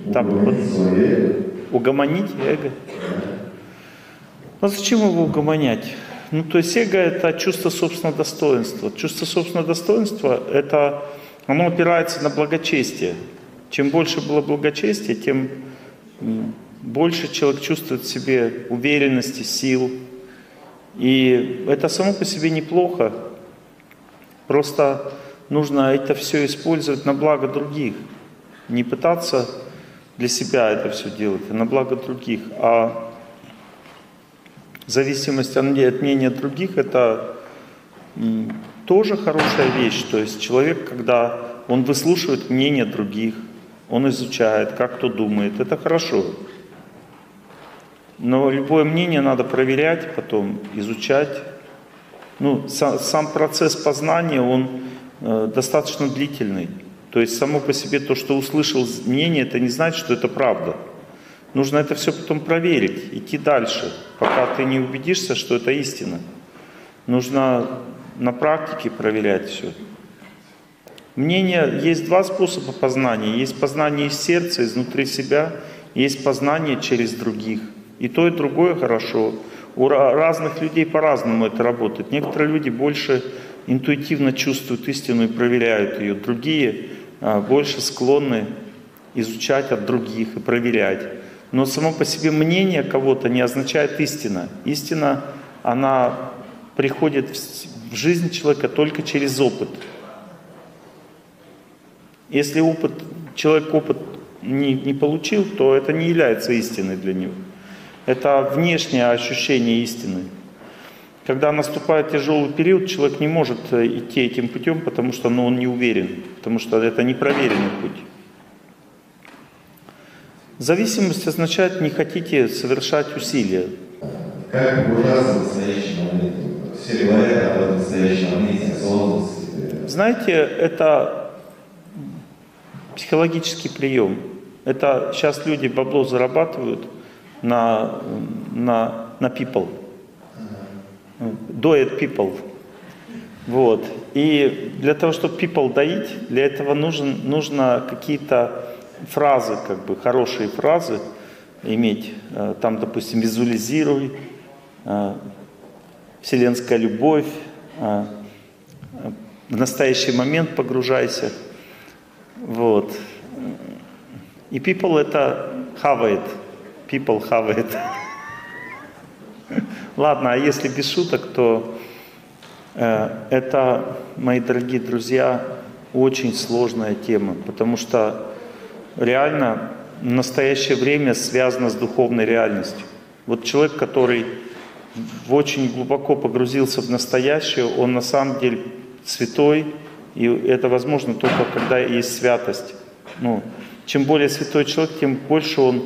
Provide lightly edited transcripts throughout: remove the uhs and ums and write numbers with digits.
Там, угомонить эго. А зачем его угомонять? Ну, то есть эго — это чувство собственного достоинства. Чувство собственного достоинства — это, оно опирается на благочестие. Чем больше было благочестия, тем больше человек чувствует в себе уверенности, сил. И это само по себе неплохо. Просто нужно это все использовать на благо других. Не пытаться для себя это все делать, а на благо других. А зависимость от мнения других — это тоже хорошая вещь. То есть человек, когда он выслушивает мнение других, он изучает, как кто думает, это хорошо. Но любое мнение надо проверять, потом изучать. Ну, сам процесс познания, он достаточно длительный. То есть само по себе то, что услышал мнение, это не значит, что это правда. Нужно это все потом проверить, идти дальше, пока ты не убедишься, что это истина. Нужно на практике проверять все. Мнение, есть два способа познания. Есть познание из сердца, изнутри себя, есть познание через других. И то, и другое хорошо. У разных людей по-разному это работает. Некоторые люди больше интуитивно чувствуют истину и проверяют ее. Другие больше склонны изучать от других и проверять. Но само по себе мнение кого-то не означает истина. Истина, она приходит в жизнь человека только через опыт. Если человек опыт не получил, то это не является истиной для него. Это внешнее ощущение истины. Когда наступает тяжелый период, человек не может идти этим путем, потому что он не уверен, потому что это непроверенный путь. Зависимость означает, не хотите совершать усилия. Как ужасно в настоящем моменте? Все говорят об этом настоящем моменте, осознанности. Знаете, это психологический прием. Это сейчас люди бабло зарабатывают на people. Доят people. Вот. И для того, чтобы people доить, для этого нужно какие-то фразы, как бы хорошие фразы иметь. Там, допустим, визуализируй, вселенская любовь, в настоящий момент погружайся. Вот. И people это хавает. People хавает. Ладно, а если без шуток, то это, мои дорогие друзья, очень сложная тема, потому что реально в настоящее время связано с духовной реальностью. Вот человек, который очень глубоко погрузился в настоящее, он на самом деле святой, и это возможно только когда есть святость. Ну, чем более святой человек, тем больше он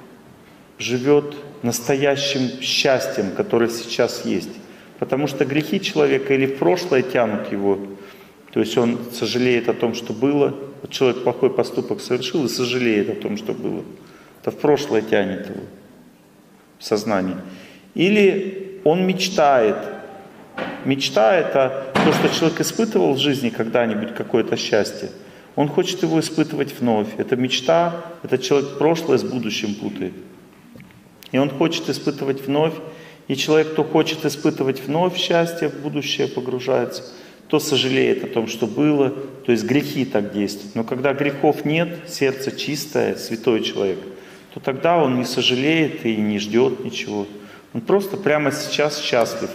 живет настоящим счастьем, которое сейчас есть. Потому что грехи человека или в прошлое тянут его, то есть он сожалеет о том, что было. Вот человек плохой поступок совершил и сожалеет о том, что было. Это в прошлое тянет его в сознание. Или он мечтает. Мечта — это то, что человек испытывал в жизни когда-нибудь, какое-то счастье. Он хочет его испытывать вновь. Это мечта, это человек прошлое с будущим путает. И он хочет испытывать вновь. И человек, кто хочет испытывать вновь счастье, в будущее погружается, то сожалеет о том, что было. То есть грехи так действуют. Но когда грехов нет, сердце чистое, святой человек, то тогда он не сожалеет и не ждет ничего. Он просто прямо сейчас счастлив.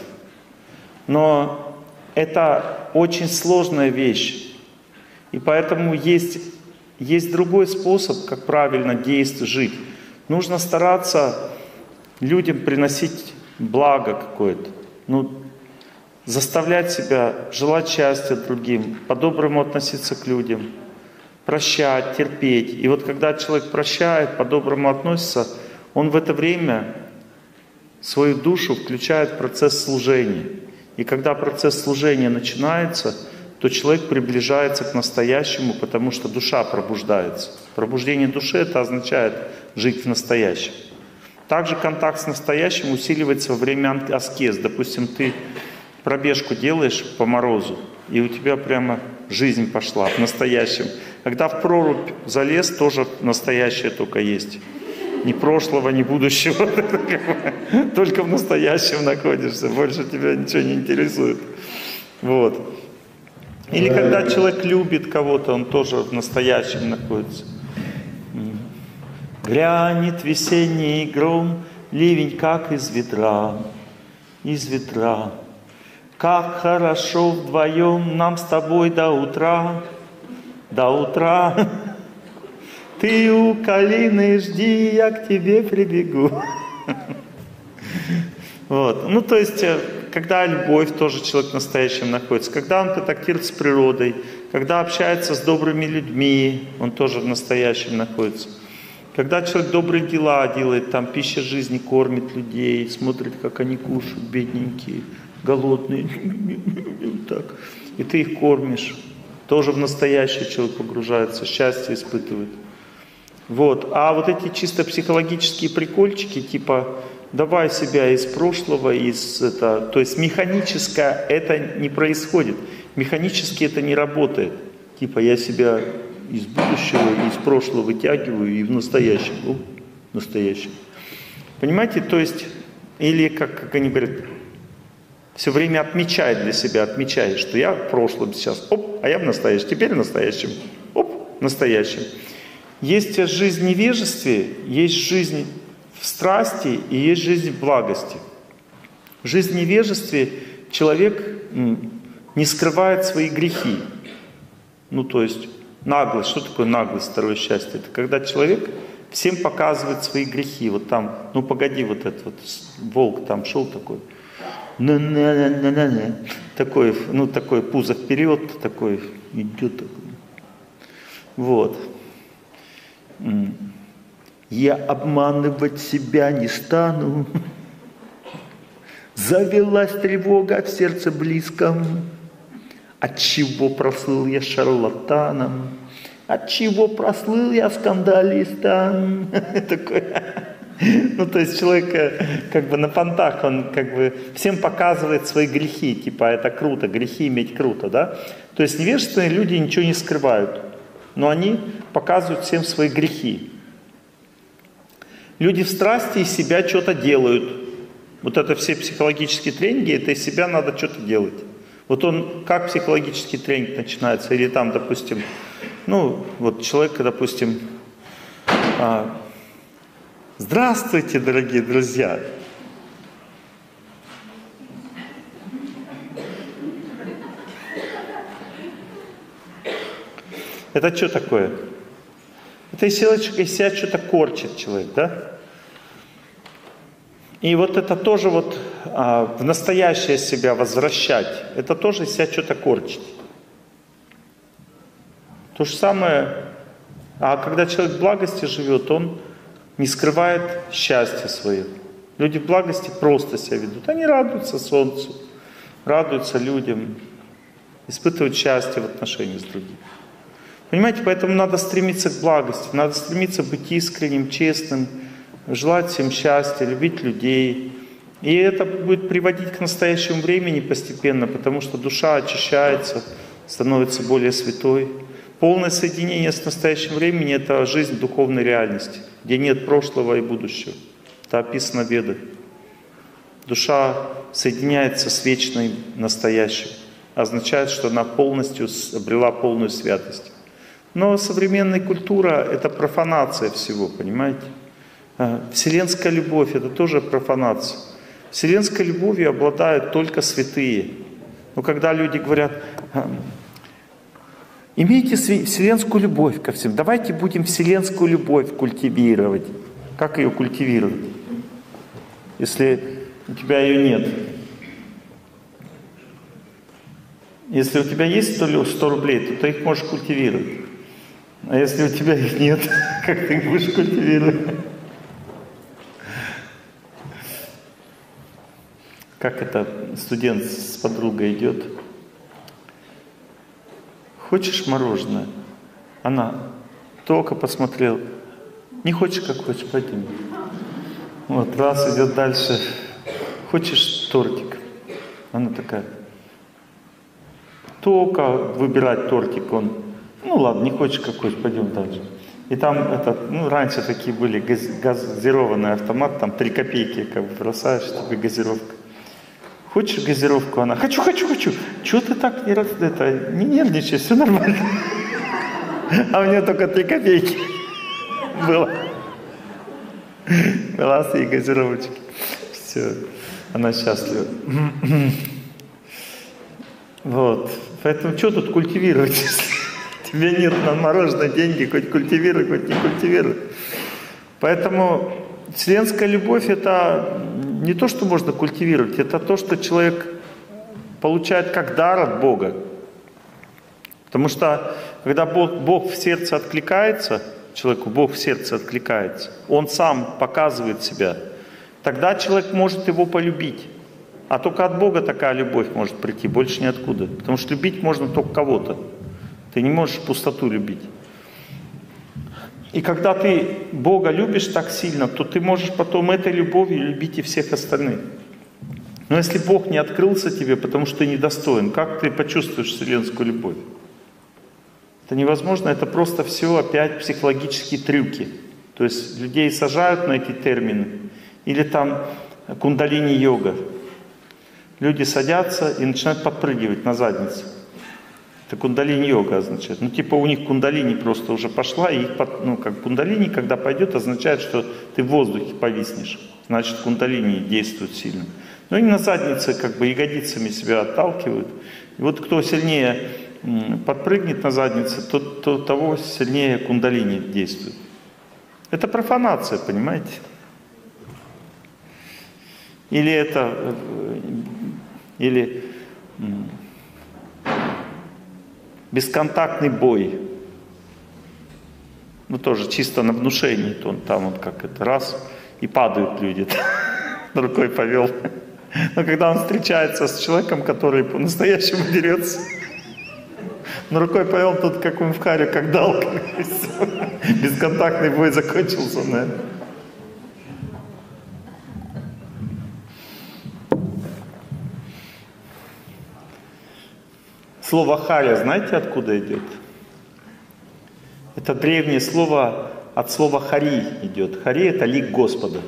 Но это очень сложная вещь. И поэтому есть другой способ, как правильно действовать, жить. Нужно стараться людям приносить благо какое-то. Заставлять себя желать счастья другим, по-доброму относиться к людям, прощать, терпеть. И вот когда человек прощает, по-доброму относится, он в это время свою душу включает в процесс служения. И когда процесс служения начинается, то человек приближается к настоящему, потому что душа пробуждается. Пробуждение души — это означает жить в настоящем. Также контакт с настоящим усиливается во время аскез. Допустим, ты пробежку делаешь по морозу, и у тебя прямо жизнь пошла в настоящем. Когда в прорубь залез, тоже настоящее только есть. Ни прошлого, ни будущего. Только в настоящем находишься. Больше тебя ничего не интересует. Вот. Или когда человек любит кого-то, он тоже в настоящем находится. Грянет весенний гром, ливень как из ведра, из ведра. Как хорошо вдвоем нам с тобой до утра, до утра. Ты у калины жди, я к тебе прибегу. Вот. Ну, то есть, когда любовь, тоже человек в настоящем находится. Когда он контактирует с природой, когда общается с добрыми людьми, он тоже в настоящем находится. Когда человек добрые дела делает, там пища жизни, кормит людей, смотрит, как они кушают, бедненькие, голодные, так, и ты их кормишь, тоже в настоящее человек погружается, счастье испытывает. Вот. А вот эти чисто психологические прикольчики, типа давай себя из прошлого, то есть механическое это не происходит, механически это не работает. Типа я себя из будущего, из прошлого вытягиваю и в настоящем. Настоящем. Понимаете, то есть, или как они говорят, все время отмечай для себя, отмечай, что я в прошлом сейчас, оп, а я в настоящем, теперь в настоящем, оп, в настоящем. Есть жизнь в невежестве, есть жизнь в страсти и есть жизнь в благости. В жизни в невежестве человек не скрывает свои грехи. Ну, то есть, наглость. Что такое наглость, второе счастье? Это когда человек всем показывает свои грехи. Вот там, ну погоди, вот этот вот волк там шел такой. Такой, ну такой пузо вперед, такой идет такой. Вот. Я обманывать себя не стану. Завелась тревога в сердце близком. Отчего прослыл я шарлатаном? Отчего прослыл я скандалистом? Ну, то есть человек как бы на понтах, он как бы всем показывает свои грехи, типа это круто, грехи иметь круто, да? То есть невежественные люди ничего не скрывают, но они показывают всем свои грехи. Люди в страсти из себя что-то делают. Вот это все психологические тренинги, это из себя надо что-то делать. Вот он, как психологический тренинг начинается, или там, допустим, ну, вот человек, допустим, здравствуйте, дорогие друзья. Это что такое? Это из себя что-то корчит человек, да? И вот это тоже вот в настоящее себя возвращать, это тоже из себя что-то корчить. То же самое, а когда человек в благости живет, он не скрывает счастье свое. Люди в благости просто себя ведут. Они радуются солнцу, радуются людям, испытывают счастье в отношении с другими. Понимаете, поэтому надо стремиться к благости, надо стремиться быть искренним, честным, желать всем счастья, любить людей. И это будет приводить к настоящему времени постепенно, потому что душа очищается, становится более святой. Полное соединение с настоящим временем — это жизнь духовной реальности, где нет прошлого и будущего. Это описано в Ведах. Душа соединяется с вечным настоящим. Означает, что она полностью обрела полную святость. Но современная культура — это профанация всего, понимаете? Вселенская любовь — это тоже профанация. Вселенской любовью обладают только святые. Но когда люди говорят, имейте вселенскую любовь ко всем, давайте будем вселенскую любовь культивировать. Как ее культивировать, если у тебя ее нет? Если у тебя есть 100 рублей, то ты их можешь культивировать. А если у тебя их нет, как ты их будешь культивировать? Как это студент с подругой идет? Хочешь мороженое? Она только посмотрела. Не хочешь, как хочешь, пойдем. Вот, раз идет дальше. Хочешь тортик? Она такая. Только выбирать тортик он. Ну ладно, не хочешь какой-то, пойдем дальше. И там, раньше такие были газированный автомат, там 3 копейки как бы бросаешь, тебе газировка. Хочешь газировку? Она, хочу. Чего ты так не нервничай, все нормально. А у нее только 3 копейки было. Класс и газировочки. Все, она счастлива. Вот. Поэтому что тут культивировать, если тебе нет на мороженое деньги, хоть культивируй, хоть не культивируй. Поэтому вселенская любовь — это не то, что можно культивировать, это то, что человек получает как дар от Бога. Потому что когда Бог в сердце откликается, человеку Бог в сердце откликается, Он сам показывает себя, тогда человек может его полюбить. А только от Бога такая любовь может прийти, больше ниоткуда. Потому что любить можно только кого-то. Ты не можешь пустоту любить. И когда ты Бога любишь так сильно, то ты можешь потом этой любовью любить и всех остальных. Но если Бог не открылся тебе, потому что ты недостоин, как ты почувствуешь вселенскую любовь? Это невозможно, это просто все опять психологические трюки. То есть людей сажают на эти термины. Или там кундалини-йога. Люди садятся и начинают подпрыгивать на задницу. Это кундалини-йога означает. У них кундалини просто уже пошла, и кундалини, когда пойдет, означает, что ты в воздухе повиснешь. Значит, кундалини действует сильно. Но они на заднице ягодицами себя отталкивают. И вот кто сильнее подпрыгнет на заднице, того сильнее кундалини действует. Это профанация, понимаете? Или бесконтактный бой. Тоже чисто на внушении. Там раз, и падают люди. Рукой повел. Но когда он встречается с человеком, который по-настоящему дерется, рукой повел, тут как в харе, как дал. Бесконтактный бой закончился, наверное. Слово «харя» знаете, откуда идет? Это древнее слово, от слова «хари» идет. «Хари» — это лик Господа.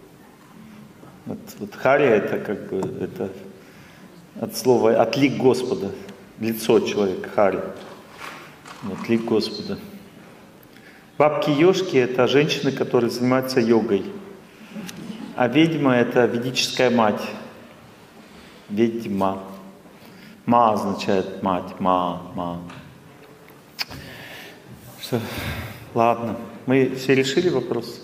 Вот «харя» — это от слова «от лик Господа». Лицо человека, «хари». Вот лик Господа. Бабки-ешки — это женщины, которые занимаются йогой. А ведьма — это ведическая мать. Ведьма. Ма означает мать, ма. Что? Ладно, мы все решили вопросы?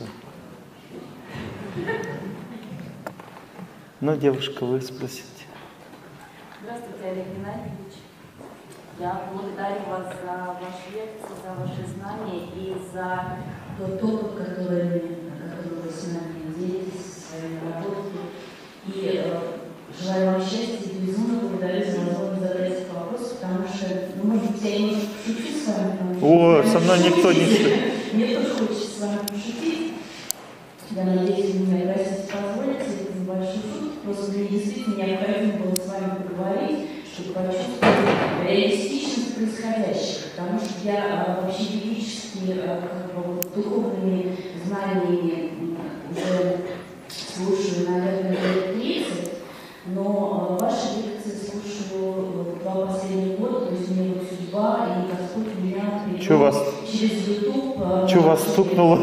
Девушка, вы спросите. Здравствуйте, Олег Геннадьевич. Я благодарю вас за ваши лекции, за ваши знания и за тот опыт, который вы с нами делитесь, своими работами. И желаю вам счастья и безумно благодарю за возможность задать этот вопрос, потому что, может быть, я немножко пошучу с вами. Со мной никто не шутит. Мне тоже хочется с вами пошутить. Я надеюсь, вы мне согласитесь позволить, это небольшой шутки. Просто мне действительно необходимо было с вами поговорить, чтобы почувствовать реалистичность происходящего. Потому что я вообще ведически, духовными знаниями уже слушаю, наверное, лет 30. Но ваши лекции слушаю 2 последних года, то есть у меня судьба, и Господь меня привел через YouTube. Что вас стукнуло?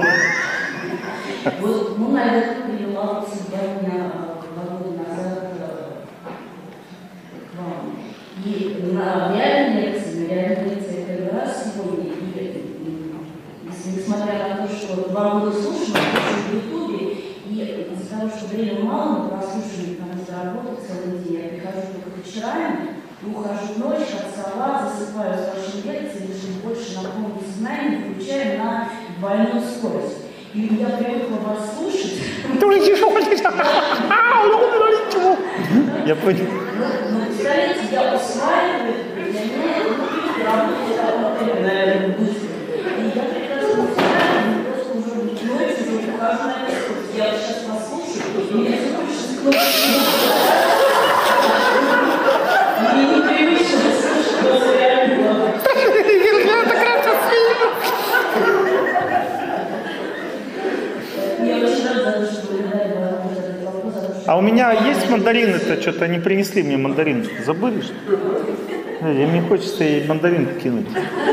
Наверное, привела судьба меня 2 года назад к вам. И на реальной лекции я первый раз сегодня, и несмотря на то, что 2 года слушала в YouTube, и из-за того, что времени мало на прослушивание, потому что работаю целый день, я прихожу только вечерами, ухожу ночь, от стола, засыпаю с вашей лекцией, чтобы больше наполнить сознание, включая на двойную скорость. И я привыкла вас слушать. Я понял. Представляете, я усваиваю, для меня это работает, наверное, быстро. И я прекрасно усваиваю, просто уже ночью, уже ухожу на скорость. Я сейчас послушаю, и мне все больше скорость. Мне непривычно слышать голос реального. за то, что вы дали возможность задать вопрос. А у меня есть мандарины-то? Что-то не принесли мне мандарин. Забыли, что ли? Мне хочется ей мандарин кинуть.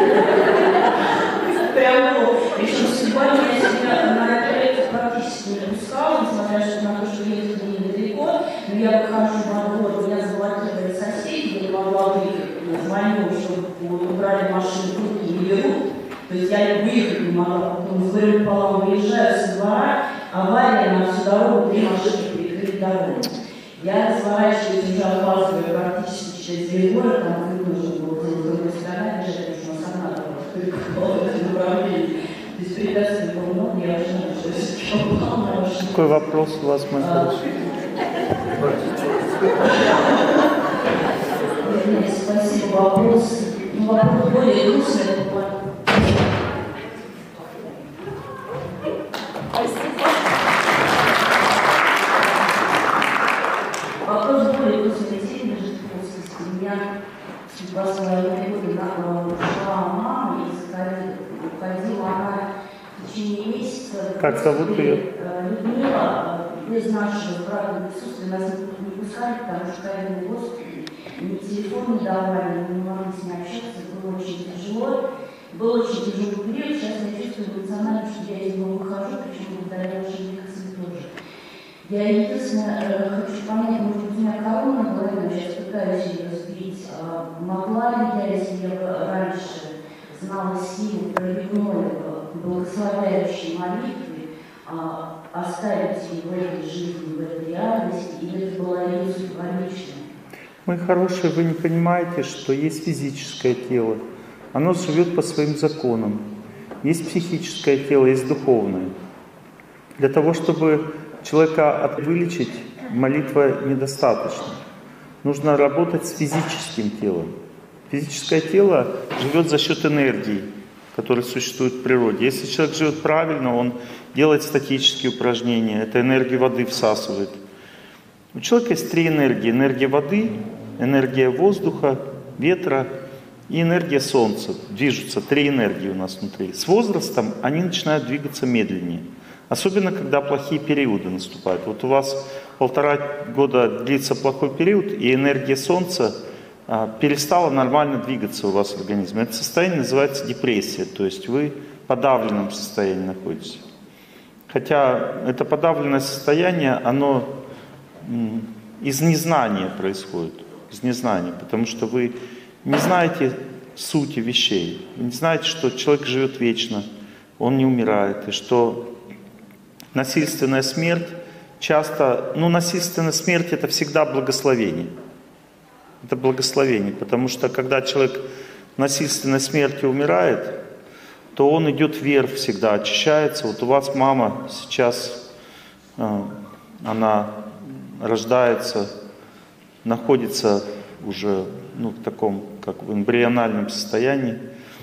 Прямо, причем судьба меня себя на это практически не пускала, несмотря на то, что ехать недалеко, но я выхожу во двор, меня заблокировали соседи, я не могла выехать, звоню, чтобы вот, убрали машину, руки не берут, то есть я выехать не могла, потом с горем пополам выезжаю со двора, авария на всю дорогу, 3 машины перекрыли дорогу. Я разворачиваюсь, уже опаздываю практически через 2 горы, там нужно было с другой стороны бежать, потому что у нас одна дорога. Какой вопрос у вас, мой хороший? Спасибо. Вопрос более грустный. Вопрос более грустный. У меня 2,5 года ушла мама из ковида. Уходила она в течение месяца. Как зовут ее? Людмила. Без нашего брата присутствия нас не пускали, потому что ковидный госпиталь. Ни телефон не давали, мы не могли с ней общаться. Было очень тяжело. Был очень тяжелый период. Сейчас я чувствую эмоционально, что я из него выхожу, причем благодаря вашей лекции тоже. Я единственное хочу понять, может быть, у меня корона была, но сейчас пытаюсь ее сбить. Могла ли я, если я раньше знала силу проливной, благословляющей молитвы, оставить ее в этой жизни, в этой реальности, или это была иллюзия вторичная? Мой хороший, вы не понимаете, что есть физическое тело. Оно живет по своим законам. Есть психическое тело, есть духовное. Для того, чтобы человека вылечить, молитва недостаточно. Нужно работать с физическим телом. Физическое тело живет за счет энергии, которая существует в природе. Если человек живет правильно, он делает статические упражнения, это энергию воды всасывает. У человека есть 3 энергии. Энергия воды, энергия воздуха, ветра и энергия солнца. Движутся 3 энергии у нас внутри. С возрастом они начинают двигаться медленнее. Особенно, когда плохие периоды наступают. Вот у вас 1,5 года длится плохой период, и энергия солнца перестала нормально двигаться у вас в организме. Это состояние называется депрессия, то есть вы в подавленном состоянии находитесь. Хотя это подавленное состояние, оно из незнания происходит, из незнания, потому что вы не знаете сути вещей, вы не знаете, что человек живет вечно, он не умирает, и что насильственная смерть часто, насильственная смерть это всегда благословение. Это благословение, потому что когда человек насильственной смертью умирает, то он идет вверх всегда, очищается. Вот у вас мама сейчас, она рождается, находится уже в таком, как в эмбриональном состоянии,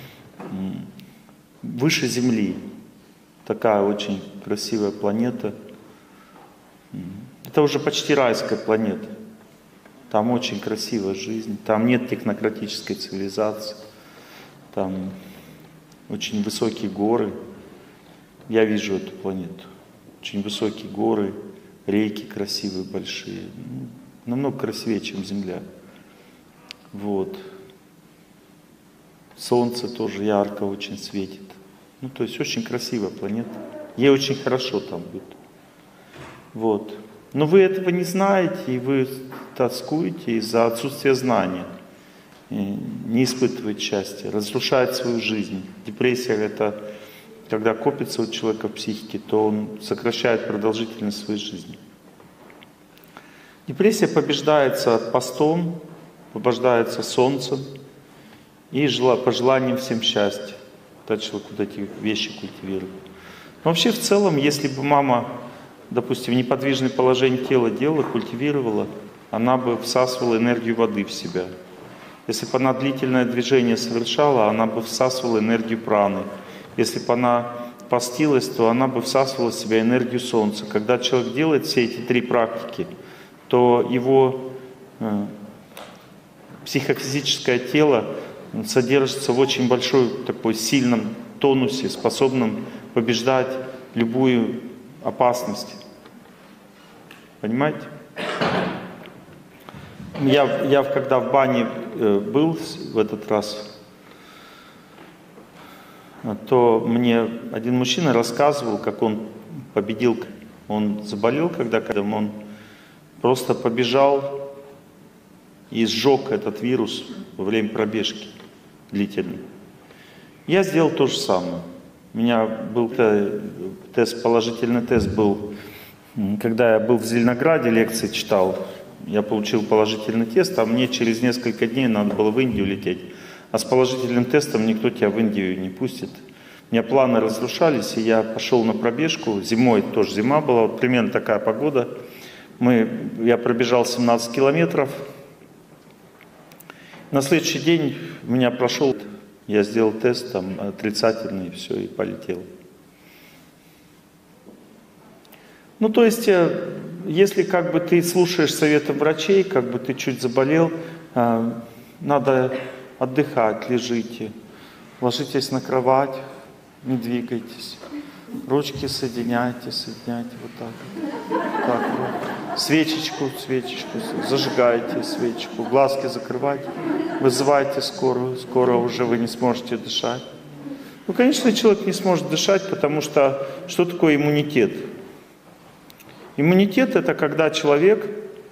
выше Земли. Такая очень красивая планета. Это уже почти райская планета. Там очень красивая жизнь, там нет технократической цивилизации, там очень высокие горы. Я вижу эту планету. Очень высокие горы, реки красивые, большие. Намного красивее, чем Земля. Вот. Солнце тоже ярко очень светит. То есть очень красивая планета. Ей очень хорошо там будет. Вот. Но вы этого не знаете, и вы тоскуете из-за отсутствия знания. И не испытываете счастья, разрушает свою жизнь. Депрессия — это когда копится у человека в психике, то он сокращает продолжительность своей жизни. Депрессия побеждается постом, побеждается солнцем и пожеланием всем счастья. Когда человек вот эти вещи культивирует. Но вообще в целом, если бы мама, допустим, в неподвижное положение тела делала, культивировала, она бы всасывала энергию воды в себя. Если бы она длительное движение совершала, она бы всасывала энергию праны. Если бы она постилась, то она бы всасывала в себя энергию солнца. Когда человек делает все эти 3 практики, то его психофизическое тело содержится в очень большой такой сильном тонусе, способном побеждать любую опасности. Понимаете? Я когда в бане был в этот раз, то мне один мужчина рассказывал, как он победил. Он заболел, когда он просто побежал и сжег этот вирус во время пробежки длительной. Я сделал то же самое. У меня был тест, положительный тест был, когда я был в Зеленограде, лекции читал. Я получил положительный тест, а мне через несколько дней надо было в Индию лететь. А с положительным тестом никто тебя в Индию не пустит. У меня планы разрушались, и я пошел на пробежку. Зимой, тоже зима была, вот примерно такая погода. Я пробежал 17 километров. На следующий день меня прошел, я сделал тест там отрицательный, и все, и полетел. Ну, то есть, если как бы ты слушаешь советы врачей, как бы ты чуть заболел, надо отдыхать, лежите, ложитесь на кровать, не двигайтесь, ручки соединяйте вот так вот. Свечечку, зажигайте свечечку, глазки закрывайте, вызывайте скорую, скоро уже вы не сможете дышать. Ну, конечно, человек не сможет дышать, потому что что такое иммунитет? Иммунитет — это когда человек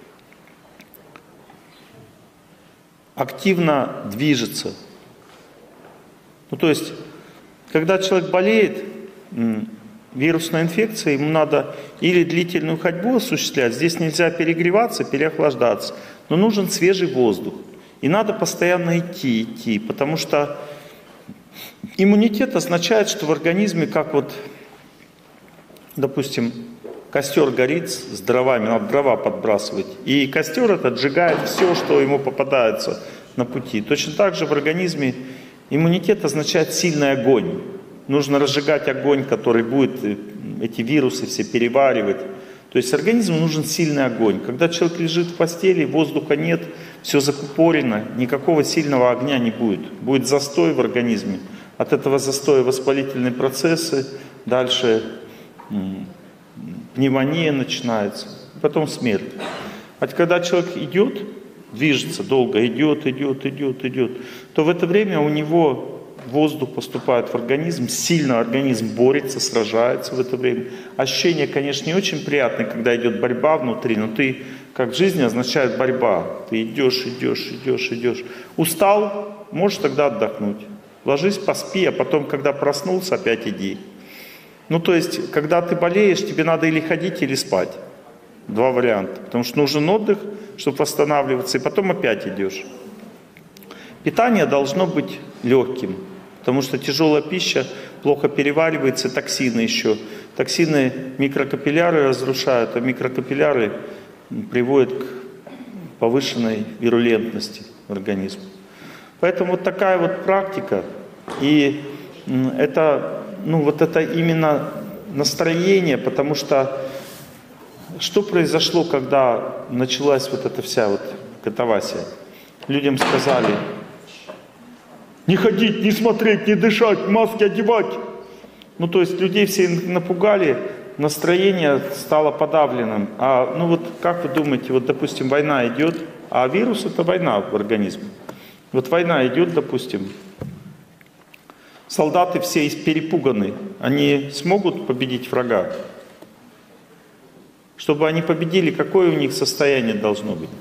активно движется. Ну, то есть, когда человек болеет вирусной инфекцией, ему надо или длительную ходьбу осуществлять, здесь нельзя перегреваться, переохлаждаться, но нужен свежий воздух. И надо постоянно идти, потому что иммунитет означает, что в организме, как вот, допустим, костер горит с дровами, надо дрова подбрасывать. И костер этот сжигает все, что ему попадается на пути. Точно так же в организме иммунитет означает сильный огонь. Нужно разжигать огонь, который будет эти вирусы все переваривать. То есть организму нужен сильный огонь. Когда человек лежит в постели, воздуха нет, все закупорено, никакого сильного огня не будет. Будет застой в организме. От этого застоя воспалительные процессы, дальше пневмония начинается, потом смерть. А когда человек идет, движется долго, идет, то в это время у него воздух поступает в организм, сильно организм борется, сражается в это время. Ощущение, конечно, не очень приятное, когда идет борьба внутри, но ты, как в жизни, означает борьба. Ты идешь. Устал, можешь тогда отдохнуть. Ложись, поспи, а потом, когда проснулся, опять иди. Ну, то есть, когда ты болеешь, тебе надо или ходить, или спать. Два варианта. Потому что нужен отдых, чтобы восстанавливаться, и потом опять идешь. Питание должно быть легким, потому что тяжелая пища плохо переваривается, токсины еще. Токсины микрокапилляры разрушают, а микрокапилляры приводят к повышенной вирулентности организма. Поэтому вот такая вот практика, и это, это именно настроение, потому что что произошло, когда началась вот эта вся вот катавасия? Людям сказали: не ходить, не смотреть, не дышать, маски одевать. Ну, то есть людей все напугали, настроение стало подавленным. Как вы думаете, вот, допустим, война идет, а вирус — это война в организме. Вот война идет, допустим, солдаты все перепуганы, они смогут победить врага? Чтобы они победили, какое у них состояние должно быть?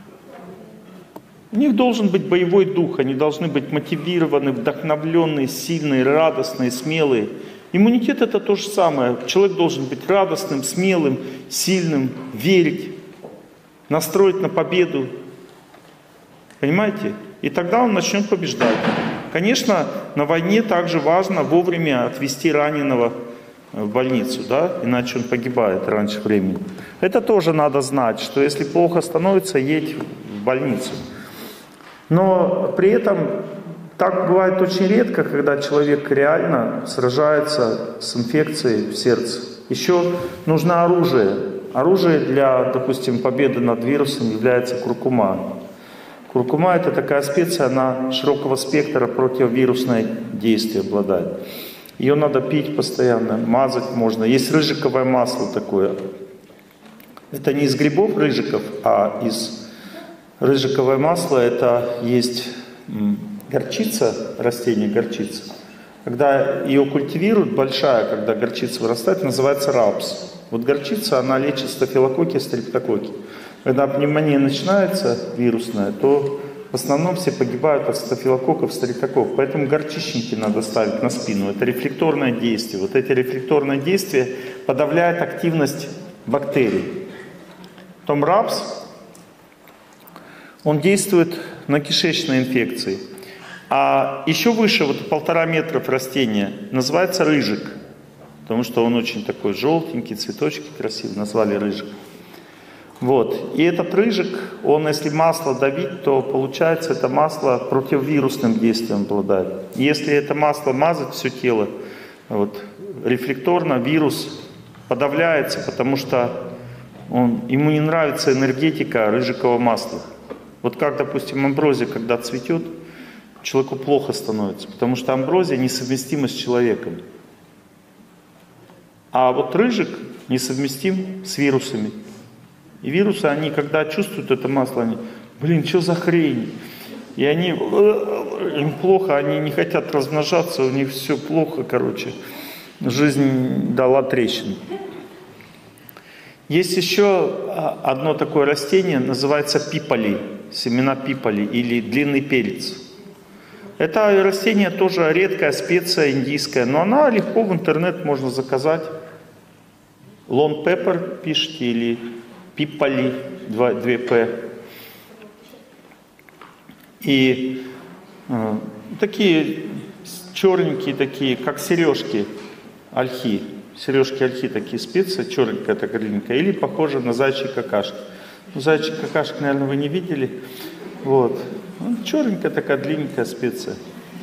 У них должен быть боевой дух, они должны быть мотивированы, вдохновленные, сильные, радостные, смелые. Иммунитет — это то же самое. Человек должен быть радостным, смелым, сильным, верить, настроить на победу. Понимаете? И тогда он начнет побеждать. Конечно, на войне также важно вовремя отвезти раненого в больницу, да? Иначе он погибает раньше времени. Это тоже надо знать, что если плохо становится, едь в больницу. Но при этом так бывает очень редко, когда человек реально сражается с инфекцией в сердце. Еще нужно оружие. Оружие для, допустим, победы над вирусом является куркума. Куркума — это такая специя, она широкого спектра противовирусное действие обладает. Ее надо пить постоянно, мазать можно. Есть рыжиковое масло такое. Это не из грибов рыжиков, а из рыжиковое масло. Это есть горчица, растение горчица. Когда ее культивируют, большая, когда горчица вырастает, называется рапс. Вот горчица, она лечит стафилококки, стрептококки. Когда пневмония начинается вирусная, то в основном все погибают от стафилококков, стрептококков. Поэтому горчичники надо ставить на спину. Это рефлекторное действие. Вот эти рефлекторные действия подавляют активность бактерий. Потом рапс, он действует на кишечные инфекции. А еще выше, вот 1,5 метра растения, называется рыжик. Потому что он очень такой желтенький, цветочки красивые, назвали рыжик. Вот. И этот рыжик, он, если масло давить, то получается это масло противовирусным действием обладает. Если это масло мазать все тело, вот, рефлекторно вирус подавляется, потому что ему не нравится энергетика рыжикового масла. Вот как, допустим, амброзия, когда цветет, человеку плохо становится, потому что амброзия несовместима с человеком. А вот рыжик несовместим с вирусами. И вирусы, они когда чувствуют это масло, они, блин, что за хрень? И они, им плохо, они не хотят размножаться, у них все плохо, короче. Жизнь дала трещину. Есть еще одно такое растение, называется пиполи, семена пиполи или длинный перец. Это растение тоже редкая специя индийская, но она легко в интернет можно заказать. Long pepper пишите или пиполи, 2П. И такие черненькие, такие, как сережки ольхи. Сережки ольхи такие специи, черненькая такая длинненькая, или похоже на зайчьи какашки. Ну, зайчьи какашки, наверное, вы не видели. Вот. Черненькая такая длинненькая специя.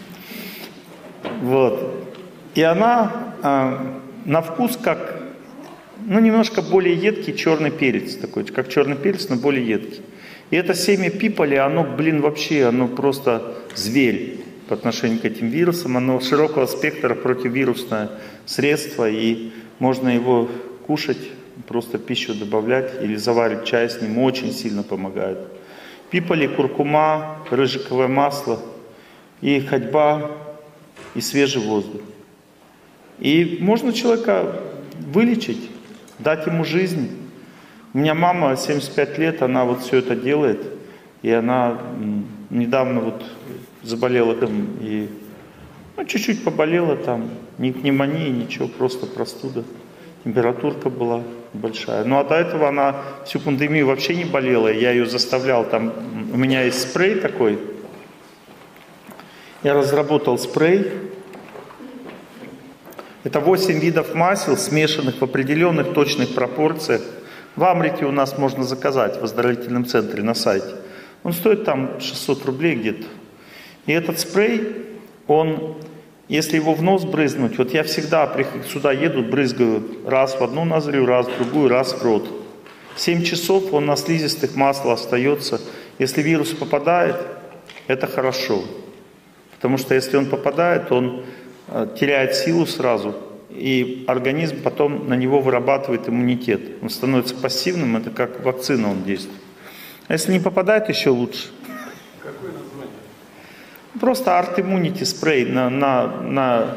Вот. И она на вкус как, немножко более едкий черный перец такой, как черный перец, но более едкий. И это семя пиполи, оно, вообще, оно просто зверь по отношению к этим вирусам. Оно широкого спектра противовирусное средство, и можно его кушать, просто пищу добавлять или заварить чай с ним, очень сильно помогает. Пиполи, куркума, рыжиковое масло, и ходьба, и свежий воздух. И можно человека вылечить, дать ему жизнь. У меня мама 75 лет, она вот все это делает, и она недавно вот заболела там, и чуть-чуть поболела там, ни пневмонии, ничего, просто простуда. Температурка была большая. Ну а до этого она всю пандемию вообще не болела, я ее заставлял там, у меня есть спрей такой, я разработал спрей. Это 8 видов масел, смешанных в определенных точных пропорциях. В Амрите у нас можно заказать в оздоровительном центре на сайте. Он стоит там 600 рублей где-то. И этот спрей, он, если его в нос брызнуть, вот я всегда сюда еду, брызгаю раз в одну ноздрю, раз в другую, раз в рот. 7 часов он на слизистых маслах остается. Если вирус попадает, это хорошо. Потому что если он попадает, он теряет силу сразу, и организм потом на него вырабатывает иммунитет. Он становится пассивным, это как вакцина он действует. А если не попадает, еще лучше. Какое название? Просто Art Immunity спрей на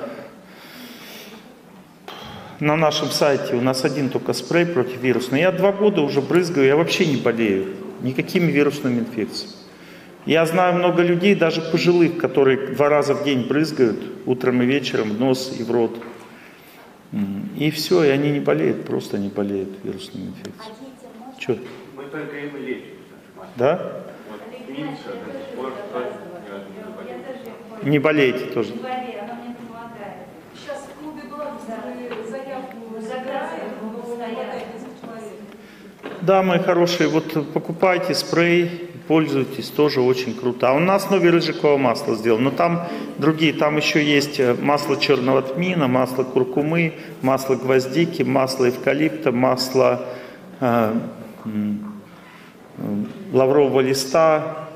нашем сайте. У нас один только спрей противовирусный. Я 2 года уже брызгаю, я вообще не болею никакими вирусными инфекциями. Я знаю много людей, даже пожилых, которые 2 раза в день брызгают, утром и вечером, в нос и в рот. И все, и они не болеют, просто не болеют вирусными инфекциями. Че? Мы только им лечим. Да? Вот, Минска до сих пор тоже ни разу не заболел. Не болеете тоже? Не болею, она мне помогает. Сейчас в клубе была, вы заявку заграли, вы постоянно. Да, мои хорошие, вот покупайте спрей, пользуйтесь, тоже очень круто. А он на основе рыжикового масла сделан. Но там другие, там еще есть масло черного тмина, масло куркумы, масло гвоздики, масло эвкалипта, масло лаврового листа,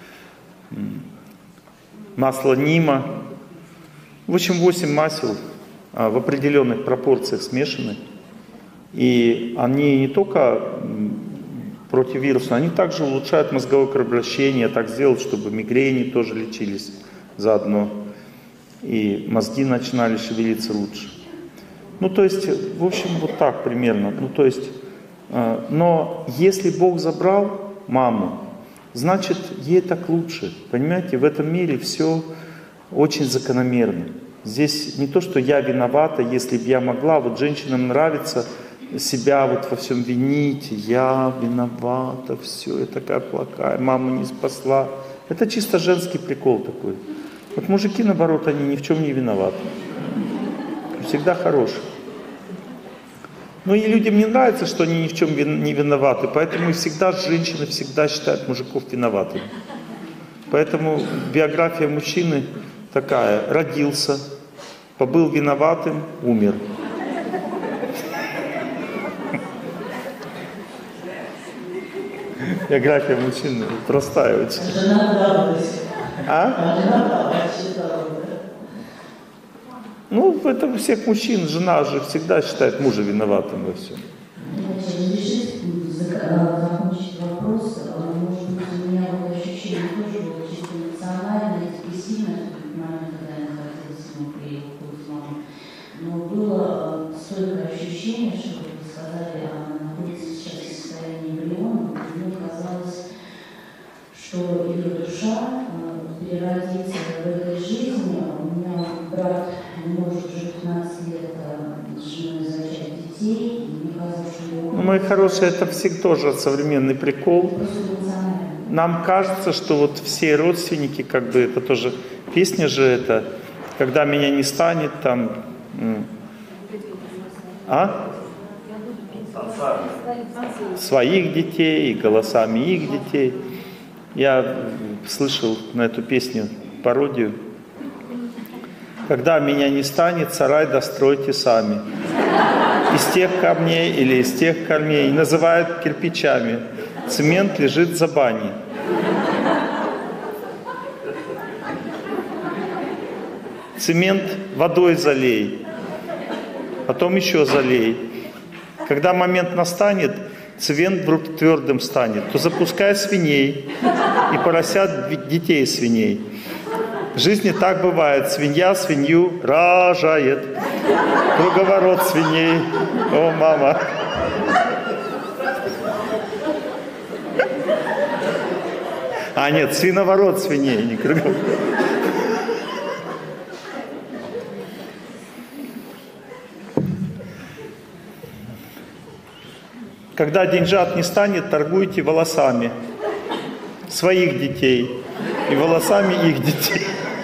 масло нима. В общем, 8 масел. в определенных пропорциях смешаны. И они не только противирусные, они также улучшают мозговое кровообращение, так сделать, чтобы мигрени тоже лечились заодно. И мозги начинали шевелиться лучше. Ну, то есть, в общем, вот так примерно. Ну, то есть, но если Бог забрал маму, значит, ей так лучше. Понимаете, в этом мире все очень закономерно. Здесь не то, что я виновата, если бы я могла. Вот женщинам нравится себя вот во всем винить. Я виновата, все, я такая плохая, маму не спасла. Это чисто женский прикол такой. Вот мужики, наоборот, они ни в чем не виноваты. Всегда хорошие. Ну и людям не нравится, что они ни в чем не виноваты. Поэтому всегда женщины всегда считают мужиков виноватыми. Поэтому биография мужчины такая. Родился, побыл виноватым, умер. Биография мужчины простая очень. Ну, в этом всех мужчин, жена же всегда считает мужа виноватым во всем. Закончить вопрос. Может быть, у меня было ощущение тоже было чисто эмоциональное, депрессивное в тот момент, когда я находилась, мы приехали с мамой. Но было столько ощущение, что, как вы сказали, она находится сейчас в состоянии эмбриона. Мне казалось, что ее душа переродится в этой жизни. У меня брат не может уже 15 лет с женой зачать детей. Мне казалось, что его... Ну, мои хорошие, это всегда тоже современный прикол. Нам кажется, что вот все родственники, как бы это тоже, песня же это, когда меня не станет, там... Своих детей, и голосами их детей. Я слышал на эту песню пародию. Когда меня не станет, сарай достройте сами. Из тех камней или из тех камней. Называют кирпичами. Цемент лежит за баней. Цемент водой залей. Потом еще залей. Когда момент настанет, цемент вдруг твердым станет, то запускай свиней и поросят детей свиней. В жизни так бывает. Свинья свинью рожает. Круговорот свиней. О, мама. А нет, свиноворот свиней, не круговорот. Когда деньжат не станет, торгуйте волосами своих детей и волосами их детей.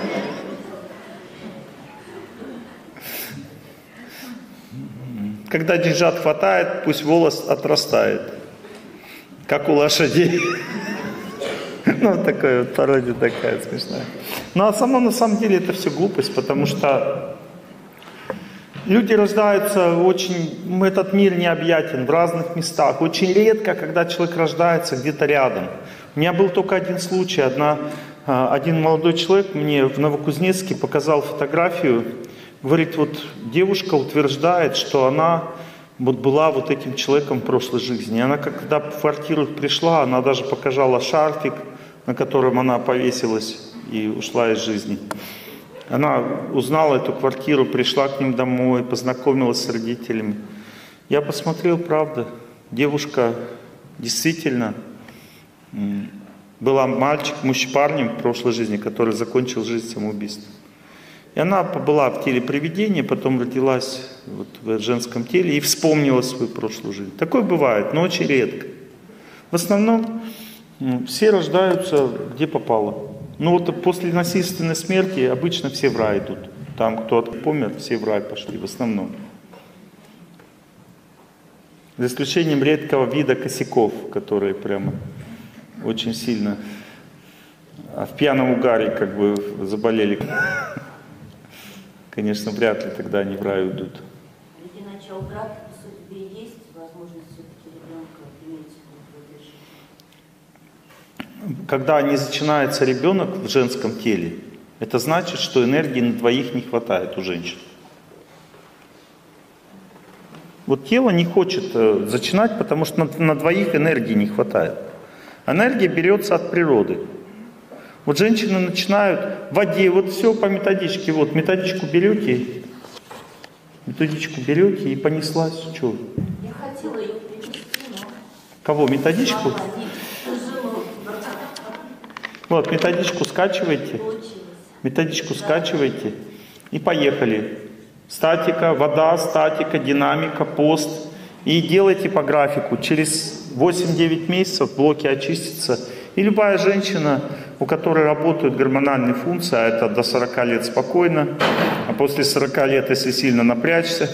Когда деньжат хватает, пусть волос отрастает, как у лошадей. Ну, такая вот пародия такая смешная. Но на самом деле это все глупость, потому что люди рождаются очень... Этот мир необъятен в разных местах. Очень редко, когда человек рождается где-то рядом. У меня был только один случай. Один молодой человек мне в Новокузнецке показал фотографию. Говорит, вот девушка утверждает, что она вот была вот этим человеком в прошлой жизни. Она когда в квартиру пришла, она даже показала шарфик, на котором она повесилась и ушла из жизни. Она узнала эту квартиру, пришла к ним домой, познакомилась с родителями. Я посмотрел, правда, девушка действительно была парнем в прошлой жизни, который закончил жизнь самоубийством. И она побыла в теле привидения, потом родилась вот в женском теле и вспомнила свою прошлую жизнь. Такое бывает, но очень редко. В основном все рождаются где попало. Ну вот после насильственной смерти обычно все в рай идут. Там кто помер, все в рай пошли в основном. За исключением редкого вида косяков, которые прямо очень сильно в пьяном угаре как бы заболели. Конечно, вряд ли тогда они в рай уйдут. Ведь иначе у брата, по сути, есть возможность все-таки ребенка иметь в этой жизни. Когда не начинается ребенок в женском теле, это значит, что энергии на двоих не хватает у женщин. Вот тело не хочет зачинать, потому что на двоих энергии не хватает. Энергия берется от природы. Вот женщины начинают в воде, вот все по методичке, вот методичку берете и понеслась. Что? Я хотела ее принести, но... Кого, методичку? Вот, методичку скачивайте. Методичку скачивайте и поехали. Статика, вода, статика, динамика, пост. И делайте по графику. Через 8-9 месяцев блоки очистятся. И любая женщина, у которой работают гормональные функции, а это до 40 лет спокойно, а после 40 лет, если сильно напрячься,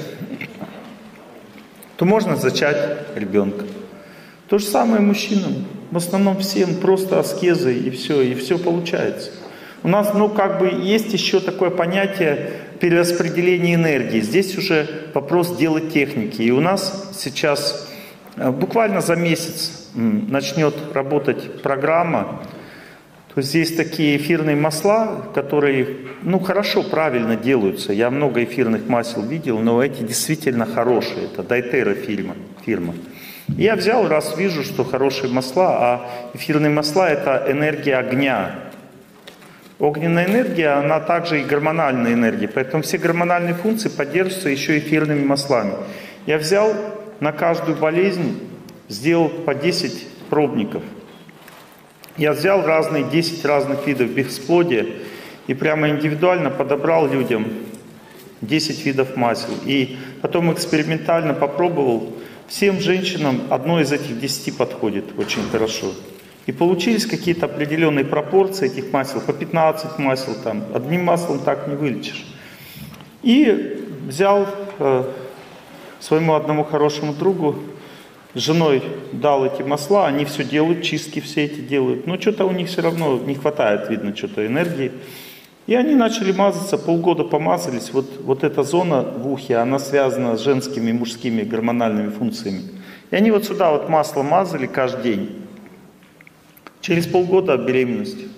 то можно зачать ребенка. То же самое мужчинам. В основном всем просто аскезы и все получается. У нас, есть еще такое понятие перераспределения энергии. Здесь уже вопрос дела техники. И у нас сейчас буквально за месяц начнет работать программа. То есть здесь такие эфирные масла, которые, хорошо, правильно делаются. Я много эфирных масел видел, но эти действительно хорошие. Это Дайтера фирма. Я взял, раз вижу, что хорошие масла, а эфирные масла — это энергия огня. Огненная энергия, она также и гормональная энергия, поэтому все гормональные функции поддерживаются еще эфирными маслами. Я взял на каждую болезнь, сделал по 10 пробников. Я взял 10 разных видов бесплодия и прямо индивидуально подобрал людям 10 видов масел. И потом экспериментально попробовал. Всем женщинам одно из этих 10 подходит очень хорошо. И получились какие-то определенные пропорции этих масел, по 15 масел, одним маслом так не вылечишь. И взял своему одному хорошему другу, с женой дал эти масла, они все делают, чистки все эти делают, но что-то у них все равно не хватает, видно, что-то энергии. И они начали мазаться, полгода помазались. Вот эта зона в ухе, она связана с женскими и мужскими гормональными функциями. И они вот сюда вот масло мазали каждый день. Через полгода от беременности.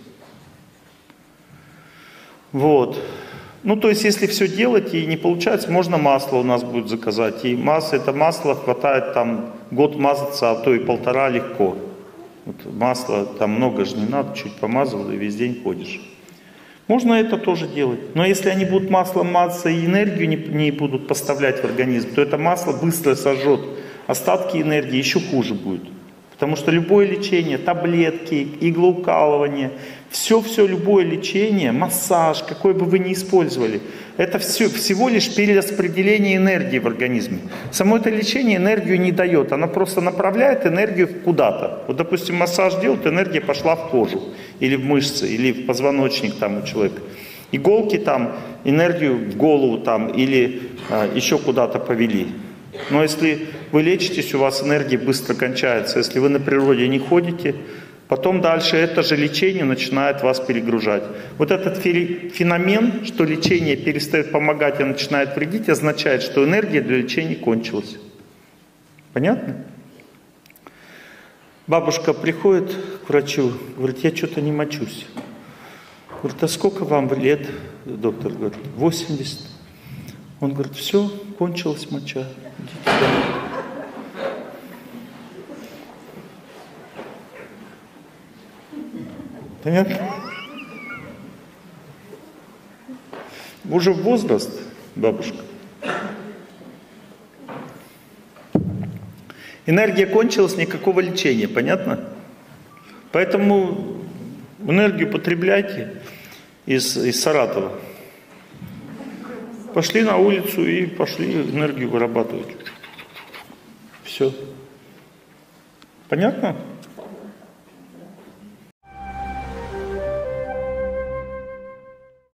Вот. То есть, если все делать и не получается, можно масло у нас будет заказать. И это масло хватает год мазаться, а то и 1,5 легко. Вот масло много же не надо, чуть помазал и весь день ходишь. Можно это тоже делать. Но если они будут маслом мазаться и энергию не будут поставлять в организм, то это масло быстро сожжет остатки энергии, еще хуже будет. Потому что любое лечение, таблетки, иглоукалывание, все любое лечение, массаж, какой бы вы ни использовали, это всего лишь перераспределение энергии в организме. Само это лечение энергию не дает, оно просто направляет энергию куда-то. Вот, допустим, массаж делают, энергия пошла в кожу, или в мышцы, или в позвоночник у человека. Иголки энергию в голову или еще куда-то повели. Но если вы лечитесь, у вас энергия быстро кончается. Если вы на природе не ходите, потом дальше это же лечение начинает вас перегружать. Вот этот феномен, что лечение перестает помогать и начинает вредить, означает, что энергия для лечения кончилась. Понятно? Бабушка приходит к врачу, говорит, я что-то не мочусь. Говорит, а сколько вам лет? Доктор говорит, 80. Он говорит, все, кончилась моча. Идите домой. Понятно? Уже возраст, бабушка. Энергия кончилась, никакого лечения, понятно? Поэтому энергию потребляйте из Саратова. Пошли на улицу и пошли энергию вырабатывать. Все. Понятно?